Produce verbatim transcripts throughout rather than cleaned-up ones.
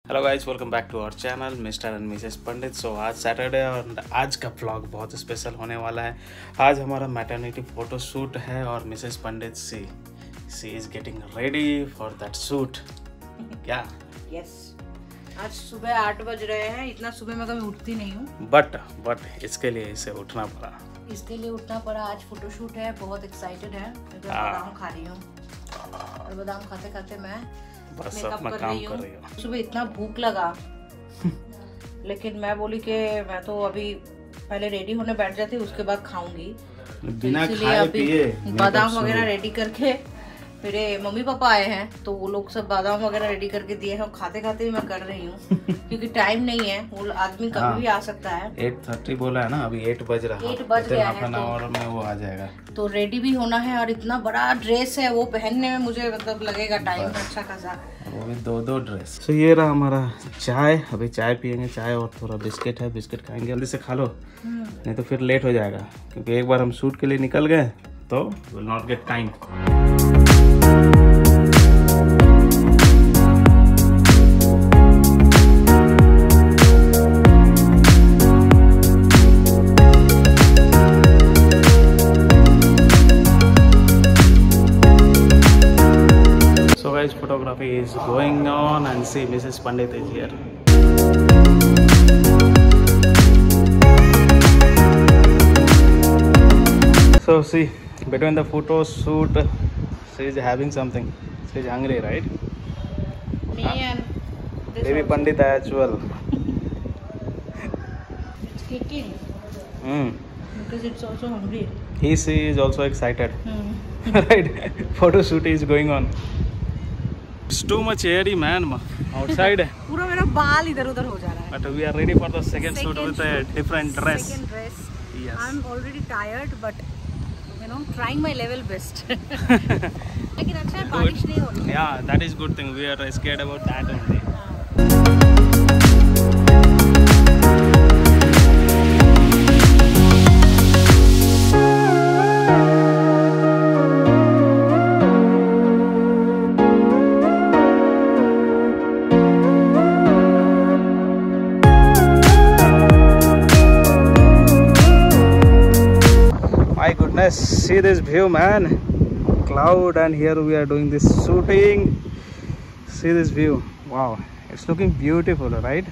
Hello guys, welcome back to our channel mister and missus Pandit. So आज Saturday और आज का व्लॉग बहुत स्पेशल होने वाला है। आज हमारा मैटरनिटी फोटो शूट है और missus Pandit she she is getting ready for that shoot. क्या? यस, आज सुबह आठ बज रहे हैं। इतना सुबह मैं कभी उठती नहीं हूँ, बट बट इसके लिए इसे उठना पड़ा। इसके लिए उठना पड़ा। आज फोटो शूट है, बहुत एक्साइटेड है। मैं बादाम खा रही हूँ और बादाम खाते खाते मैं बस अपना काम कर रही हूँ। सुबह इतना भूख लगा लेकिन मैं बोली कि मैं तो अभी पहले रेडी होने बैठ जाती, उसके बाद खाऊंगी। बिना खाए पिए बादाम वगैरह रेडी करके मेरे मम्मी पापा आए हैं तो वो लोग सब बादाम वगैरह रेडी करके दिए हैं। खाते खाते ही मैं कर रही हूँ क्योंकि टाइम नहीं है। वो आदमी कभी हाँ, भी आ सकता है। एट थर्टी बोला है ना, अभी एट बज रहा है। एट बज गया है तो, और में वो आ जाएगा तो रेडी भी होना है। और इतना बड़ा ड्रेस है, वो पहनने में मुझे मतलब लगेगा टाइम अच्छा खासा, वो भी दो दो ड्रेस। तो ये रहा हमारा चाय। अभी चाय पियेंगे, चाय और थोड़ा बिस्किट है, बिस्किट खाएंगे। जल्दी से खा लो नहीं तो फिर लेट हो जाएगा, क्योंकि एक बार हम शूट के लिए निकल गए तो will not get time. Photography is going on and see Missus Pandit is here. So see, between the photo shoot, she is having something. She is hungry, right? Me huh? and this Baby also. Pandit as well. It's kicking. Hmm. Because it's also hungry. He she is also excited. Hmm. Right? Photo shoot is going on. It's too much airy, man. Outside. पूरा मेरा बाल इधर उधर हो जा रहा है. But we are ready for the second, second shoot with a different dress. Second dress. Yes. I'm already tired, but you know, trying my level best. लेकिन अच्छा है, बारिश नहीं हो रही. Yeah, that is good thing. We are scared about that only. See this view, man. Cloud, and here we are doing this shooting. See this view. Wow, it's looking beautiful, right?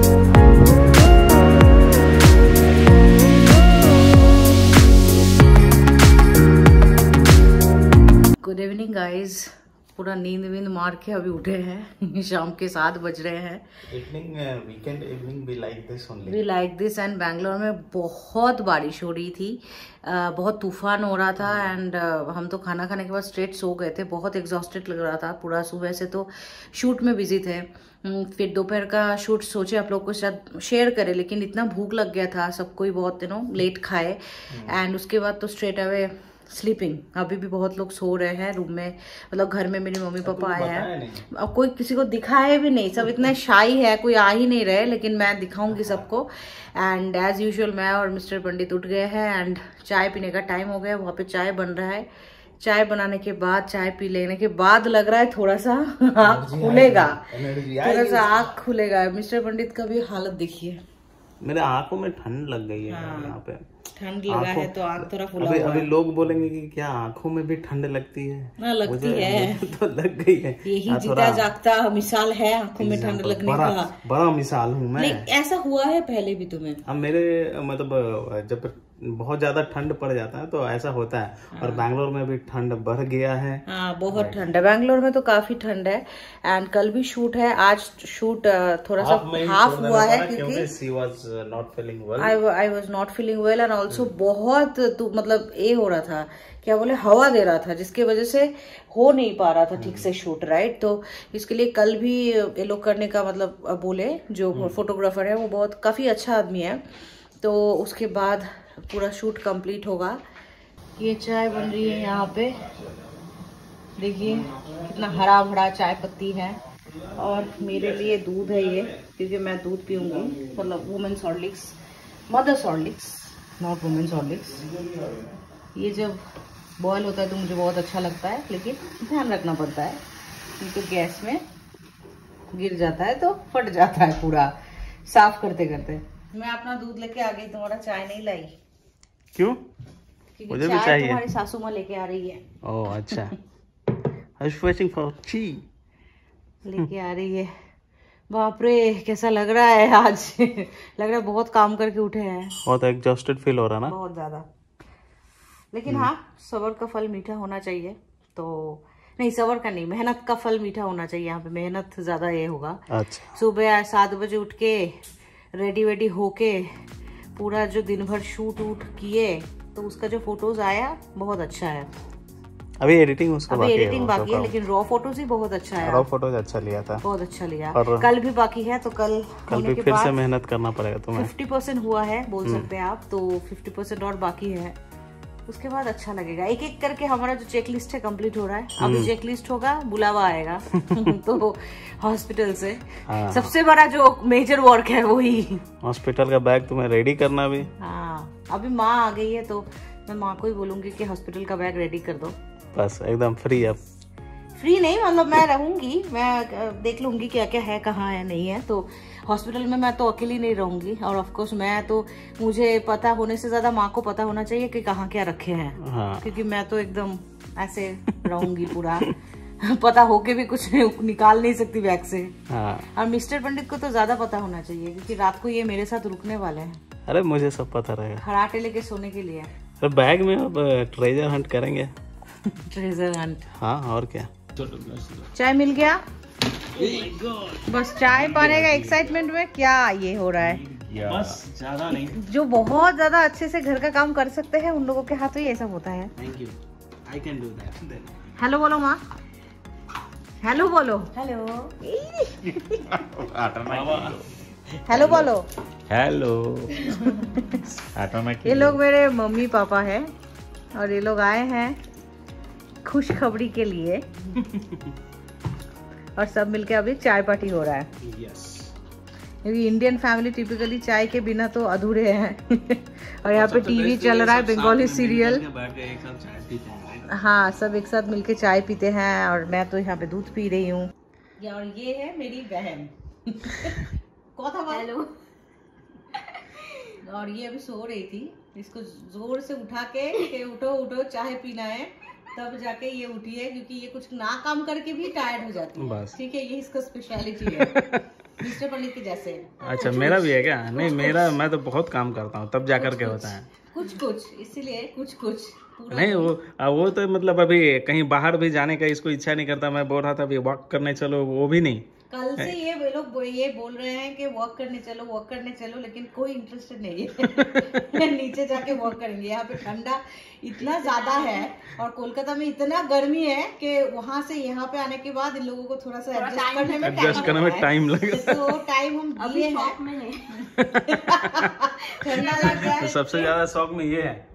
Good evening, guys. पूरा नींद वींद मार के अभी उठे हैं। शाम के सात बज रहे हैं। Evening, uh, weekend evening be like this only. We like this, and Bangalore में बहुत बारिश हो रही थी, uh, बहुत तूफान हो रहा था। एंड uh, हम तो खाना खाने के बाद स्ट्रेट सो गए थे, बहुत एग्जॉस्टेड लग रहा था। पूरा सुबह से तो शूट में बिजी थे। फिर दोपहर का शूट सोचे आप लोग को साथ शेयर करें, लेकिन इतना भूख लग गया था, सबको बहुत यू नो लेट खाए। एंड उसके बाद तो स्ट्रेट अवे स्लीपिंग। अभी भी बहुत लोग सो रहे हैं रूम में, मतलब घर में मेरे मम्मी पापा आए हैं। अब कोई किसी को दिखाए भी नहीं, सब इतना शाई है, कोई आ ही नहीं रहे, लेकिन मैं दिखाऊंगी सबको। एंड एज यूजुअल मैं और मिस्टर पंडित उठ गए हैं एंड चाय पीने का टाइम हो गया। वहाँ पे चाय बन रहा है। चाय बनाने के बाद, चाय पी लेने के बाद लग रहा है थोड़ा सा आँख खुलेगा, थोड़ा सा आँख खुलेगा। मिस्टर पंडित का भी हालत देखिए, मेरे आंखों में ठंड लग गई है। हाँ, यहाँ पे ठंड लगा है तो आँख थोड़ा फुला अभी, हुआ अभी है। लोग बोलेंगे कि क्या आंखों में भी ठंड लगती है? ना लगती है तो लग गई है। यही जीता जागता मिसाल है आंखों में ठंड लगने बड़ा, का। बड़ा मिसाल हूँ मैं। ऐसा हुआ है पहले भी तुम्हें? अब मेरे मतलब जब बहुत ज्यादा ठंड पड़ जाता है तो ऐसा होता है। हाँ। और बैंगलोर में भी ठंड बढ़ गया है। हाँ, बहुत ठंड है बैंगलोर में तो, काफी ठंड है। एंड कल भी शूट है। आज शूट थोड़ा सा हाफ हुआ है क्योंकि she was not feeling well. I, I was not feeling well and also बहुत तो मतलब ये हो रहा था, क्या बोले, हवा दे रहा था, जिसकी वजह से हो नहीं पा रहा था ठीक से शूट, राइट। तो इसके लिए कल भी ये लोग करने का मतलब बोले, जो फोटोग्राफर है वो बहुत काफी अच्छा आदमी है। तो उसके बाद पूरा शूट कंप्लीट होगा। ये चाय बन रही है यहाँ पे, देखिए कितना हरा भरा चाय पत्ती है। और मेरे लिए दूध है ये, क्योंकि मैं दूध पीऊंगी, मतलब women's Horlicks, mother's Horlicks, not women's Horlicks. ये जब बॉयल होता है तो मुझे बहुत अच्छा लगता है, लेकिन ध्यान रखना पड़ता है क्योंकि गैस में गिर जाता है तो फट जाता है पूरा साफ करते करते। मैं अपना दूध लेके आ गई, तुम्हारा चाय नहीं लाई। क्यों? मुझे भी चाहिए। तुम्हारी सासू माँ लेके आ रही है। ओह अच्छा। I was waiting for tea. लेके आ रही है। बाप रे कैसा लग रहा है आज। लग रहा है बहुत काम करके उठे हैं। बहुत एग्जॉस्टेड फील हो रहा ना? बहुत ज्यादा। लेकिन हाँ, सब्र का फल मीठा होना चाहिए। तो नहीं, सब्र का नहीं, मेहनत का फल मीठा होना चाहिए। यहाँ पे मेहनत ज्यादा ये होगा। अच्छा। सुबह सात बजे उठ के रेडी वेडी होके पूरा जो दिन भर शूट वूट किए तो उसका जो फोटोज आया बहुत अच्छा है। अभी एडिटिंग उसका अभी एडिटिंग बाकी है, लेकिन रॉ फोटोज ही बहुत अच्छा है। रॉ फोटोज अच्छा लिया था, बहुत अच्छा लिया। और कल भी बाकी है, तो कल कल भी फिर से मेहनत करना पड़ेगा तुम्हें। फिफ्टी परसेंट हुआ है बोल सकते हैं आप, तो फिफ्टी परसेंट और बाकी है। उसके बाद अच्छा लगेगा। एक एक करके हमारा जो चेकलिस्ट है कंप्लीट हो रहा है। अभी चेकलिस्ट होगा, बुलावा आएगा तो हॉस्पिटल से हाँ। सबसे बड़ा जो मेजर वर्क है वही हॉस्पिटल का बैग तुम्हें रेडी करना भी। हाँ, अभी माँ आ गई है तो मैं माँ को ही बोलूंगी कि हॉस्पिटल का बैग रेडी कर दो। बस एकदम फ्री। अब फ्री नहीं, मतलब मैं रहूंगी, मैं देख लूंगी क्या क्या है, कहाँ है नहीं है। तो हॉस्पिटल में मैं तो अकेली नहीं रहूंगी, और ऑफ कोर्स मैं तो, मुझे पता होने से ज्यादा माँ को पता होना चाहिए कि कहाँ क्या रखे हैं। हाँ। क्योंकि मैं तो एकदम ऐसे रहूंगी पूरा पता होके भी कुछ निकाल नहीं सकती बैग से। हाँ। और मिस्टर पंडित को तो ज्यादा पता होना चाहिए क्योंकि रात को ये मेरे साथ रुकने वाले हैं। अरे मुझे सब पता रहेगा। खराटे लेके सोने के लिए। अरे बैग में अब ट्रेजर हंट करेंगे। Treasure hunt. हाँ और क्या। चाय मिल गया। बस चाय पाने का एक्साइटमेंट में क्या ये हो रहा है। बस ज्यादा नहीं। जो बहुत ज्यादा अच्छे से घर का काम कर सकते हैं उन लोगों के हाथों ही ऐसा होता है। Thank you, I can do that. Hello बोलो माँ। हेलो बोलो। हेलो हेलो बोलो। हेलो। ये लोग मेरे मम्मी पापा हैं और ये लोग आए हैं खुशखबरी के लिए और सब मिलके अभी चाय पार्टी हो रहा है। yes. क्योंकि इंडियन फैमिली टिपिकली चाय के बिना तो अधूरे हैं और यहाँ पे टीवी चल रहा है, बंगाली सीरियल। हाँ, सब एक साथ मिलके चाय पीते हैं और मैं तो यहाँ पे दूध पी रही हूँ। और ये है मेरी बहन हेलो। और ये अभी सो रही थी, इसको जोर से उठा के, के उठो उठो चाय पीना है, तब जाके ये उठी है। क्योंकि ये कुछ ना काम करके भी टायर्ड हो जाती है। ठीक है, ये इसका स्पेशलिटी है मिस्टर पंडित के जैसे। अच्छा, मेरा भी है क्या? नहीं, मेरा मैं तो बहुत काम करता हूँ तब जाकर के होता है। कुछ कुछ इसीलिए कुछ कुछ नहीं, वो वो तो मतलब अभी कहीं बाहर भी जाने का इसको इच्छा नहीं करता। मैं बोल रहा था अभी वॉक करने चलो, वो भी नहीं। कल से ये वे लोग ये बोल रहे हैं कि वॉक करने चलो वॉक करने चलो, लेकिन कोई इंटरेस्टेड नहीं है नीचे जाके वॉक करेंगे। यहाँ पे ठंडा इतना ज्यादा है और कोलकाता में इतना गर्मी है कि वहाँ से यहाँ पे आने के बाद इन लोगों को थोड़ा सा एडजस्ट करने में एडजस्ट करने में टाइम लगेगा। तो टाइम हम दिए हैं ठंडा लग गया है। सबसे ज्यादा शौक में ये है।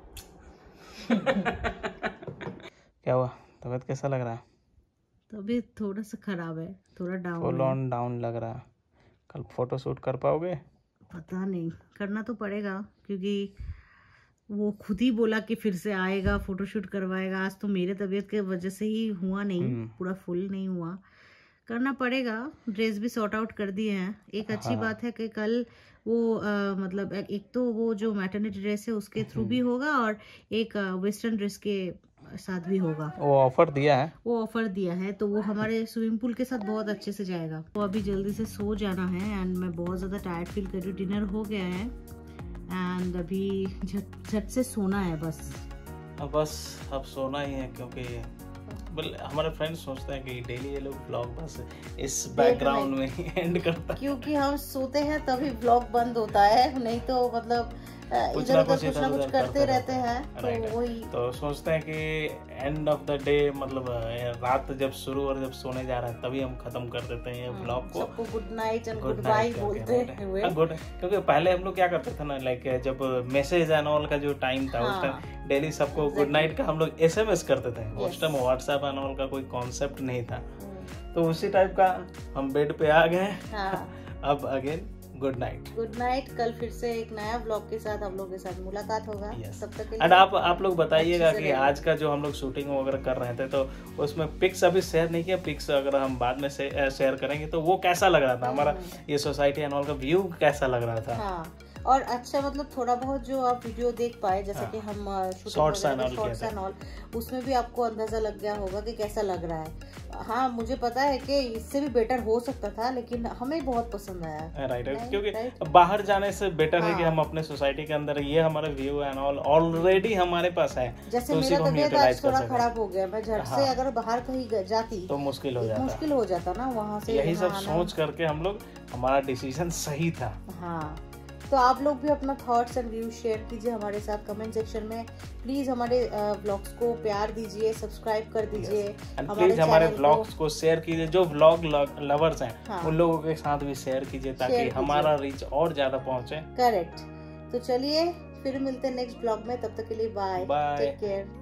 क्या हुआ, तबीयत कैसा लग रहा है? तबीयत थोड़ा सा खराब है, थोड़ा डाउन फुल ऑन डाउन लग रहा है। कल फोटो शूट कर पाओगे? पता नहीं, करना तो पड़ेगा क्योंकि वो खुद ही बोला कि फिर से आएगा, फोटो शूट करवाएगा। आज तो मेरे तबीयत के वजह से ही हुआ नहीं, पूरा फुल नहीं हुआ। करना पड़ेगा। ड्रेस भी सॉर्ट आउट कर दिए हैं। एक अच्छी हाँ। बात है कि कल वो आ, मतलब एक तो वो जो मैटरनिटी ड्रेस है उसके थ्रू भी होगा और एक वेस्टर्न ड्रेस के साथ भी होगा। वो ऑफर दिया है वो ऑफर दिया है तो वो हमारे स्विमिंग पूल के साथ बहुत अच्छे से जाएगा। तो अभी जल्दी से सो जाना है एंड मैं बहुत ज़्यादा टायर्ड फील कर रही हूँ। डिनर हो गया है एंड अभी झट झट से सोना है बस। अब बस अब सोना ही है क्योंकि हमारे फ्रेंड्स सोचते हैं कि डेली ये लोग ब्लॉग बस इस बैकग्राउंड में ही एंड करता है। क्योंकि हम सोते हैं तभी ब्लॉग बंद होता है, नहीं तो मतलब कुछ ना कुछ कुछ ना कुछ करते रहते हैं। तो वही तो सोचते हैं कि एंड ऑफ द डे मतलब रात जब शुरू और जब सोने जा रहा है तभी हम खत्म कर देते हैं ये ब्लॉग को। सबको good night and good bye बोलते हैं। गुड, क्योंकि पहले हम लोग क्या करते थे ना, लाइक जब मैसेज एंड ऑल का जो टाइम था उस टाइम डेली सबको गुड नाइट का हम लोग एसएमएस करते थे। उस टाइम व्हाट्सएप एंड ऑल का कोई कॉन्सेप्ट नहीं था। तो उसी टाइप का हम बेड पे आ गए। अब again good night. Good night. कल फिर से एक नया ब्लॉग के साथ हम लोग के साथ मुलाकात होगा। yes. तब तक के एंड आप आप लोग बताइएगा कि रहेगा। आज का जो हम लोग शूटिंग वगैरह कर रहे थे तो उसमें पिक्स अभी शेयर नहीं किया, पिक्स अगर हम बाद में शेयर करेंगे तो वो कैसा लग रहा था, हमारा ये सोसाइटी एंड ऑल का व्यू कैसा लग रहा था। हाँ, और अच्छा मतलब थोड़ा बहुत जो आप वीडियो देख पाए जैसे हाँ, कि हम शॉर्ट्स एंड ऑल उसमें भी आपको अंदाजा लग गया होगा कि कैसा लग रहा है। हाँ, मुझे पता है कि इससे भी बेटर हो सकता था, लेकिन हमें बहुत पसंद आया। राइट right, क्योंकि right? बाहर जाने से बेटर हाँ, है कि हम अपने सोसाइटी के अंदर ये हमारा व्यू एंड ऑल ऑलरेडी हमारे पास है। जैसे तो मेरा तबीयत आज थोड़ा खराब हो गया, मैं झट से अगर बाहर कहीं जाती तो मुश्किल हो जाता मुश्किल हो जाता ना वहाँ से। यही सब सोच करके हम लोग, हमारा डिसीजन सही था। हाँ, तो आप लोग भी अपना थॉट्स एंड व्यूज शेयर कीजिए हमारे साथ कमेंट सेक्शन में। प्लीज हमारे ब्लॉग्स को प्यार दीजिए, सब्सक्राइब कर दीजिए, yes. प्लीज हमारे ब्लॉग्स को शेयर कीजिए। जो व्लॉग लवर्स हैं हाँ. उन लोगों के साथ भी शेयर कीजिए ताकि हमारा रीच और ज्यादा पहुंचे। करेक्ट। तो चलिए फिर मिलते हैं नेक्स्ट ब्लॉग में, तब तक के लिए बाय, टेक केयर।